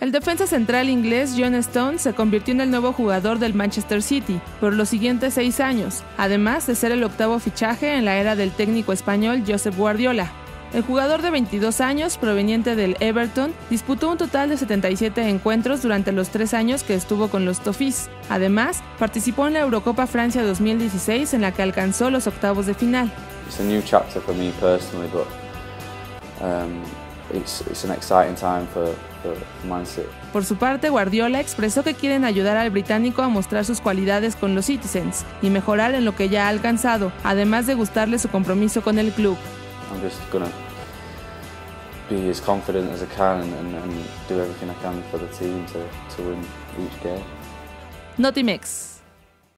El defensa central inglés John Stones se convirtió en el nuevo jugador del Manchester City por los siguientes 6 años, además de ser el octavo fichaje en la era del técnico español Josep Guardiola. El jugador de 22 años, proveniente del Everton, disputó un total de 77 encuentros durante los 3 años que estuvo con los Toffees. Además, participó en la Eurocopa Francia 2016, en la que alcanzó los octavos de final. It's a new chapter for me personally, but it's an exciting time for Man City. Por su parte, Guardiola expresó que quieren ayudar al británico a mostrar sus cualidades con los Citizens y mejorar en lo que ya ha alcanzado, además de gustarle su compromiso con el club. I'm just gonna be as confident as I can and do everything I can for the team to win each game. Notimex.